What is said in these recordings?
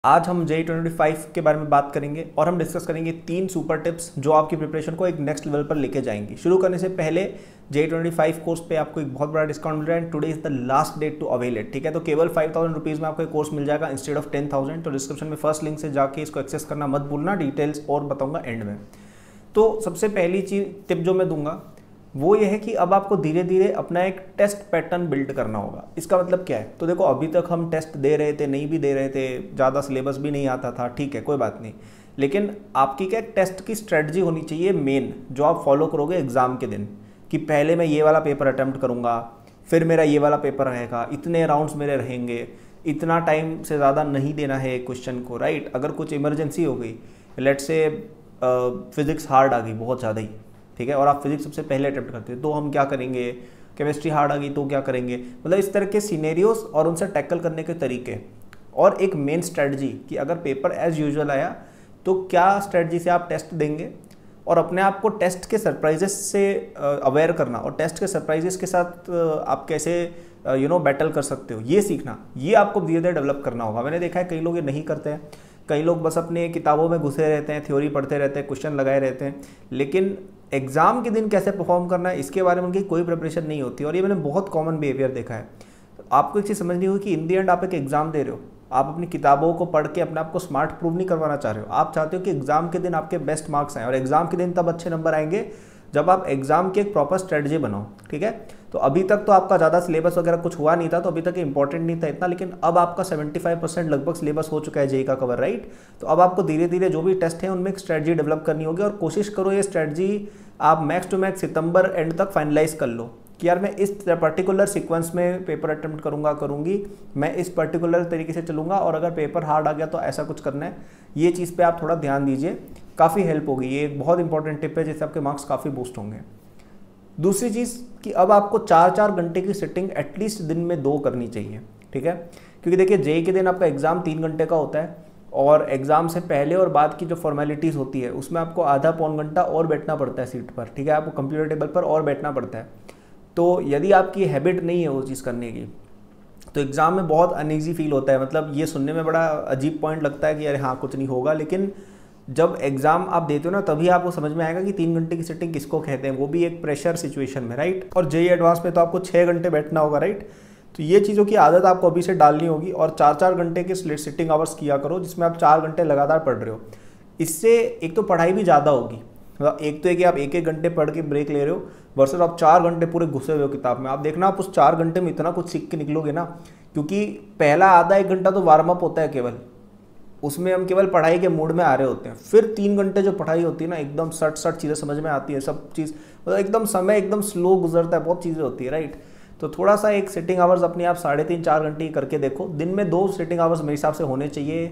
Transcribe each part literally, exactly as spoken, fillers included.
आज हम जे twenty five के बारे में बात करेंगे और हम डिस्कस करेंगे तीन सुपर टिप्स जो आपकी प्रिपरेशन को एक नेक्स्ट लेवल पर लेके जाएंगी। शुरू करने से पहले जे ट्वेंटी फाइव कोर्स पे आपको एक बहुत बड़ा डिस्काउंट मिल रहा है। Today is the last date to avail it. ठीक है, तो केवल फाइव थाउजेंड रुपीज़ में आपको एक कोर्स मिल जाएगा इंस्टेड ऑफ टेन थाउजेंड। तो डिस्क्रिप्शन में फर्स्ट लिंक से जाके इसको एक्सेस करना मत भूलना। डिटेल्स और बताऊंगा एंड में। तो सबसे पहली चीज टिप जो मैं दूंगा वो ये है कि अब आपको धीरे धीरे अपना एक टेस्ट पैटर्न बिल्ड करना होगा। इसका मतलब क्या है? तो देखो, अभी तक हम टेस्ट दे रहे थे, नहीं भी दे रहे थे, ज़्यादा सिलेबस भी नहीं आता था, ठीक है, कोई बात नहीं। लेकिन आपकी क्या टेस्ट की स्ट्रेटजी होनी चाहिए मेन, जो आप फॉलो करोगे एग्जाम के दिन, कि पहले मैं ये वाला पेपर अटैम्प्ट करूँगा, फिर मेरा ये वाला पेपर रहेगा, इतने राउंड्स मेरे रहेंगे, इतना टाइम से ज़्यादा नहीं देना है क्वेश्चन को, राइट। अगर कुछ इमरजेंसी हो गई, लेट्स से फिजिक्स हार्ड आ गई बहुत ज़्यादा ही, ठीक है, और आप फिजिक्स सबसे पहले अटेम्प्ट करते हैं, तो हम क्या करेंगे? केमिस्ट्री हार्ड आ गई तो क्या करेंगे? मतलब इस तरह के सिनेरियोस और उनसे टैकल करने के तरीके और एक मेन स्ट्रेटजी कि अगर पेपर एज यूजुअल आया तो क्या स्ट्रेटजी से आप टेस्ट देंगे, और अपने आप को टेस्ट के सरप्राइजेस से अवेयर करना और टेस्ट के सरप्राइजेस के साथ आप कैसे यू नो बैटल कर सकते हो, ये सीखना, ये आपको धीरे धीरे डेवलप करना होगा। मैंने देखा है कई लोग ये नहीं करते हैं, कई लोग बस अपने किताबों में घुसे रहते हैं, थ्योरी पढ़ते रहते हैं, क्वेश्चन लगाए रहते हैं, लेकिन एग्जाम के दिन कैसे परफॉर्म करना है इसके बारे में उनकी कोई प्रिपरेशन नहीं होती। और ये मैंने बहुत कॉमन बिहेवियर देखा है। तो आपको एक चीज़ समझनी होगी कि इन दी एंड आप एक एग्जाम दे रहे हो, आप अपनी किताबों को पढ़ के अपने आप को स्मार्ट प्रूव नहीं करवाना चाह रहे हो। आप चाहते हो कि एग्जाम के दिन आपके बेस्ट मार्क्स आएँ, और एग्जाम के दिन तब अच्छे नंबर आएंगे जब आप एग्जाम की एक प्रॉपर स्ट्रेटजी बनाओ, ठीक है। तो अभी तक तो आपका ज़्यादा सिलेबस वगैरह कुछ हुआ नहीं था, तो अभी तक इंपॉर्टेंट नहीं था इतना, लेकिन अब आपका पचहत्तर परसेंट लगभग सिलेबस हो चुका है जेई का कवर, राइट। तो अब आपको धीरे धीरे जो भी टेस्ट है उनमें एक स्ट्रेटजी डेवलप करनी होगी, और कोशिश करो ये स्ट्रेटजी आप max to max September and तक फाइनलाइज कर लो कि यार मैं इस पर्टिकुलर सीक्वेंस में पेपर अटेम्प्ट करूंगा करूंगी मैं इस पर्टिकुलर तरीके से चलूंगा, और अगर पेपर हार्ड आ गया तो ऐसा कुछ करना है। ये चीज़ पे आप थोड़ा ध्यान दीजिए, काफ़ी हेल्प होगी। ये एक बहुत इंपॉर्टेंट टिप है जिससे आपके मार्क्स काफ़ी बूस्ट होंगे। दूसरी चीज़ कि अब आपको चार चार घंटे की सिटिंग एटलीस्ट दिन में दो करनी चाहिए, ठीक है, क्योंकि देखिए जेई के दिन आपका एग्ज़ाम तीन घंटे का होता है, और एग्ज़ाम से पहले और बाद की जो फॉर्मेलिटीज़ होती है उसमें आपको आधा पौन घंटा और बैठना पड़ता है सीट पर, ठीक है, आपको कंप्यूटर टेबल पर और बैठना पड़ता है। तो यदि आपकी हैबिट नहीं है वो चीज़ करने की, तो एग्ज़ाम में बहुत अनईजी फील होता है। मतलब ये सुनने में बड़ा अजीब पॉइंट लगता है कि अरे हाँ कुछ नहीं होगा, लेकिन जब एग्जाम आप देते हो ना तभी आपको समझ में आएगा कि तीन घंटे की सिटिंग किसको कहते हैं, वो भी एक प्रेशर सिचुएशन में, राइट। और जेई एडवांस में तो आपको छः घंटे बैठना होगा, राइट। तो ये चीज़ों की आदत आपको अभी से डालनी होगी, और चार चार घंटे के सिटिंग आवर्स किया करो जिसमें आप चार घंटे लगातार पढ़ रहे हो। इससे एक तो पढ़ाई भी ज़्यादा होगी, मतलब एक तो है कि आप एक एक घंटे पढ़ के ब्रेक ले रहे हो, वर्सेस आप चार घंटे पूरे घुसे हुए हो किताब में। आप देखना आप उस चार घंटे में इतना कुछ सीख के निकलोगे ना, क्योंकि पहला आधा एक घंटा तो वार्म अप होता है केवल, उसमें हम केवल पढ़ाई के मूड में आ रहे होते हैं। फिर तीन घंटे जो पढ़ाई होती है ना, एकदम सट सट चीज़ें समझ में आती है, सब चीज़ मतलब एकदम समय एकदम स्लो गुजरता है, बहुत चीज़ें होती है, राइट। तो थोड़ा सा एक सिटिंग आवर्स अपने आप साढ़े तीन चार घंटे ही करके देखो। दिन में दो सिटिंग आवर्स मेरे हिसाब से होने चाहिए,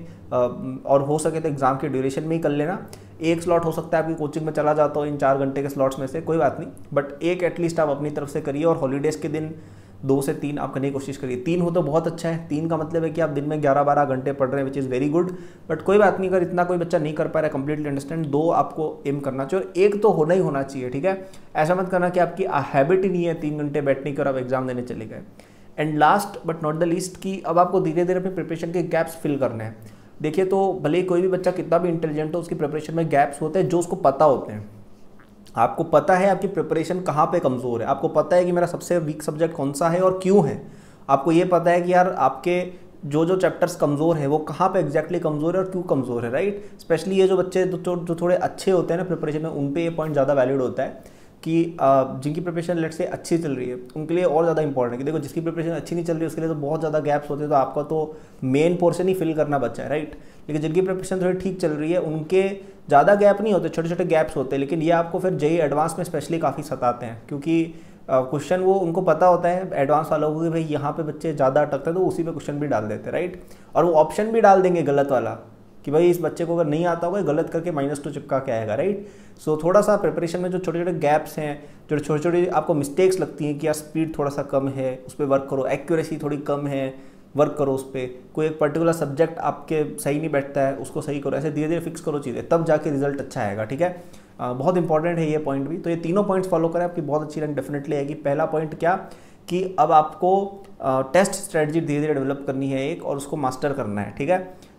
और हो सके तो एग्जाम के ड्यूरेशन में ही कर लेना। एक स्लॉट हो सकता है आपकी कोचिंग में चला जाता हो इन चार घंटे के स्लॉट्स में से, कोई बात नहीं, बट एक एटलीस्ट आप अपनी तरफ से करिए। और हॉलीडेज़ के दिन दो से तीन आप करने की कोशिश करिए। तीन हो तो बहुत अच्छा है, तीन का मतलब है कि आप दिन में ग्यारह बारह घंटे पढ़ रहे हैं, which is very good. But कोई बात नहीं, अगर इतना कोई बच्चा नहीं कर पा रहा है, कंप्लीटली अंडरस्टैंड, दो आपको एम करना चाहिए, और एक तो होना ही होना चाहिए, ठीक है। ऐसा मत करना कि आपकी हैबिट ही नहीं है तीन घंटे बैठने की और आप एग्जाम देने चले गए। And last but not the least कि अब आपको धीरे धीरे अपनी प्रिपरेशन के गैप्स फिल करने हैं। देखिए, तो भले ही कोई भी बच्चा कितना भी इंटेलिजेंट हो, उसकी प्रिपरेशन में गैप्स होते हैं जो उसको पता होते हैं। आपको पता है आपकी प्रिपरेशन कहाँ पे कमज़ोर है, आपको पता है कि मेरा सबसे वीक सब्जेक्ट कौन सा है और क्यों है। आपको ये पता है कि यार आपके जो जो चैप्टर्स कमज़ोर है वो कहाँ पे एग्जैक्टली कमज़ोर है और क्यों कमज़ोर है, राइट। स्पेशली ये जो बच्चे जो, जो थोड़े अच्छे होते हैं ना प्रिपरेशन में, उन पे ये पॉइंट ज़्यादा वैलिड होता है कि जिनकी प्रिपरेशन लेट से अच्छी चल रही है उनके लिए और ज़्यादा इंपॉर्टेंट है कि देखो, जिसकी प्रिपरेशन अच्छी नहीं चल रही है उसके लिए तो बहुत ज़्यादा गैप्स होते हैं, तो आपका तो मेन पोर्शन ही फिल करना बचा है, राइट। लेकिन जिनकी प्रिपरेशन थोड़ी ठीक चल रही है उनके ज़्यादा गैप नहीं होते, छोटे छोटे गैप्स होते हैं, लेकिन ये आपको फिर जेई एडवांस में स्पेशली काफ़ी सताते हैं, क्योंकि क्वेश्चन वो उनको पता होता है एडवांस वालों को कि भाई यहाँ पे बच्चे ज़्यादा अटकते हैं, तो उसी पे क्वेश्चन भी डाल देते हैं, राइट। और वो ऑप्शन भी डाल देंगे गलत वाला कि भाई इस बच्चे को अगर नहीं आता होगा गलत करके माइनस टू चिपका के आएगा, राइट। सो so, थोड़ा सा प्रिपरेशन में जो छोटे छोटे गैप्स हैं, जो छोटी छोटी आपको मिस्टेक्स लगती हैं कि यार स्पीड थोड़ा सा कम है, उस पर वर्क करो, एक्यूरेसी थोड़ी कम है, वर्क करो उस पर, कोई एक पर्टिकुलर सब्जेक्ट आपके सही नहीं बैठता है उसको सही करो, ऐसे धीरे धीरे फिक्स करो चीज़ें, तब जाके रिजल्ट अच्छा आएगा, ठीक है। आ, बहुत इंपॉर्टेंट है ये पॉइंट भी। तो ये तीनों पॉइंट्स फॉलो करें, आपकी बहुत अच्छी रैंक डेफिनेटली आएगी। पहला पॉइंट क्या कि अब आपको टेस्ट स्ट्रेटजी धीरे धीरे डेवलप करनी है एक, और उसको मास्टर करना है, ठीक है।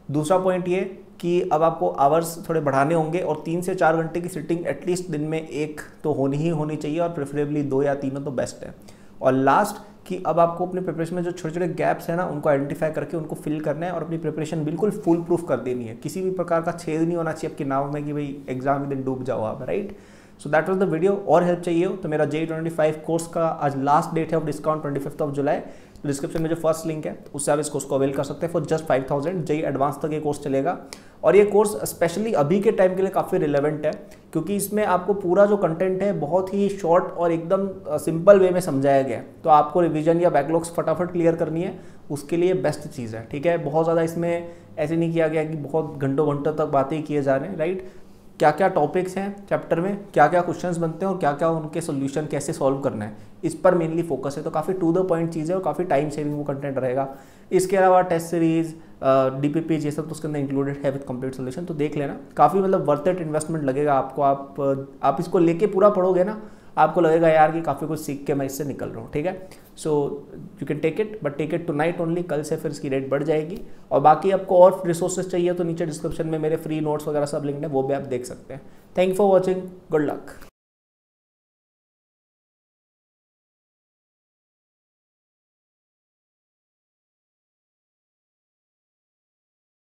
दूसरा पॉइंट ये कि अब आपको आवर्स थोड़े बढ़ाने होंगे और तीन से चार घंटे की सिटिंग एटलीस्ट दिन में एक तो होनी ही होनी चाहिए और प्रेफरेबली दो या तीनों तो बेस्ट है। और लास्ट कि अब आपको अपने प्रिपरेशन में जो छोटे छोटे गैप्स हैं ना उनको आइडेंटिफाई करके उनको फिल करना है और अपनी प्रिपरेशन बिल्कुल फुल प्रूफ कर देनी है। किसी भी प्रकार का छेद नहीं होना चाहिए आपके नाव में कि भाई एग्जाम के दिन डूब जाओ आप, right. So that was the video. और हेल्प चाहिए हो तो मेरा जे ट्वेंटी फाइव कोर्स का आज लास्ट डेट है of discount twenty fifth of July. तो डिस्क्रिप्शन में जो फर्स्ट लिंक है उससे आप इस कोर्स को अवेल कर सकते हैं for just five thousand. JEE advance तक ये कोर्स चलेगा और ये कोर्स स्पेशली अभी के टाइम के लिए काफ़ी रिलेवेंट है क्योंकि इसमें आपको पूरा जो कंटेंट है बहुत ही शॉर्ट और एकदम सिंपल वे में समझाया गया है। तो आपको रिवीजन या बैकलॉग्स फटाफट क्लियर करनी है उसके लिए बेस्ट चीज़ है, ठीक है। बहुत ज़्यादा इसमें ऐसे नहीं किया गया कि बहुत घंटों घंटों तक बातें ही किए जा रहे हैं, राइट। क्या क्या टॉपिक्स हैं चैप्टर में, क्या क्या क्वेश्चंस बनते हैं और क्या क्या उनके सोल्यूशन कैसे सॉल्व करना है, इस पर मेनली फोकस है। तो काफ़ी टू द पॉइंट चीज़ है और काफ़ी टाइम सेविंग वो कंटेंट रहेगा। इसके अलावा टेस्ट सीरीज, डीपीपी ये सब तो उसके अंदर इंक्लूडेड है विद कंप्लीट सोल्यूशन। तो देख लेना, काफ़ी मतलब वर्थ इट इन्वेस्टमेंट लगेगा आपको। आप आप इसको लेके पूरा पढ़ोगे ना, आपको लगेगा यार कि काफ़ी कुछ सीख के मैं इससे निकल रहा हूँ, ठीक है। So you can take it but take it tonight only. कल से फिर इसकी रेट बढ़ जाएगी। और बाकी आपको और रिसोर्सेज चाहिए तो नीचे डिस्क्रिप्शन में मेरे फ्री नोट्स वगैरह सब लिंक है, वो भी आप देख सकते हैं। Thank you for watching, good luck.